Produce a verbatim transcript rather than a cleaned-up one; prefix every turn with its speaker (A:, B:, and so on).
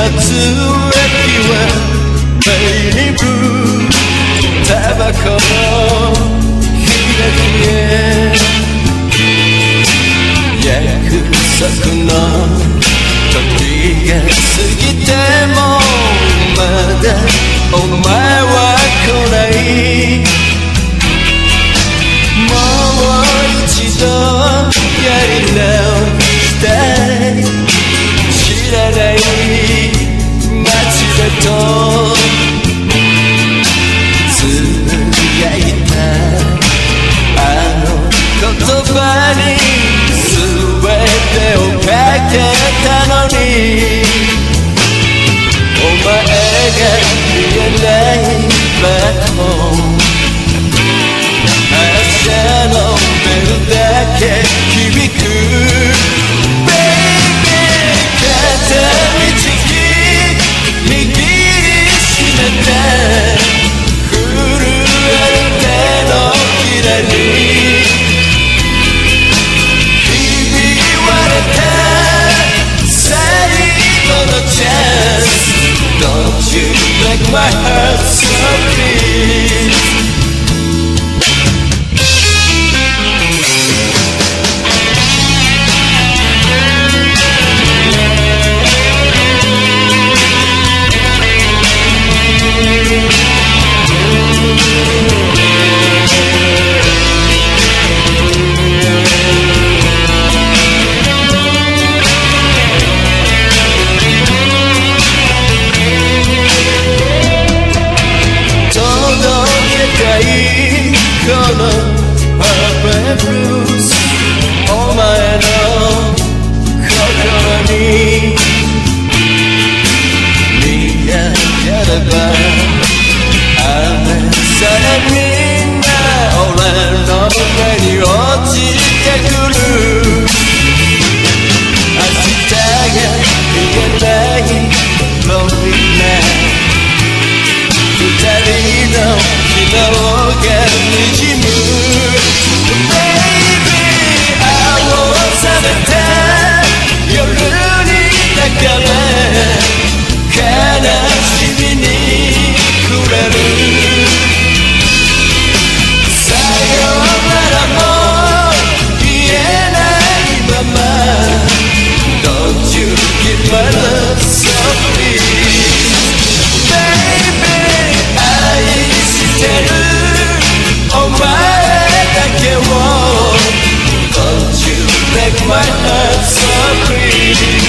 A: つ駅はベイリーブルータバコの開きへ約束の時が過ぎてもまだお前は来ないもう一度やり直したい知らない街だとつぶやいたあの言葉に全てをかけたのにお前が見えないバックホーム朝のベルだけ響く Baby 片道握りしめて震える手のひらにひび割れた最後のチャンス Don't you make my heart so pleaseこのパーフェクトブルースお前の心に見上げれば雨さえみんな俺の上に落ちてくる明日が見えない Lonely night 二人の昨日が滲む Baby 青された夜に抱かれ悲しみに暮れるさよならも言えないまま Don't you give my love so please Baby 愛してるお前だけを Don't you make my heart so free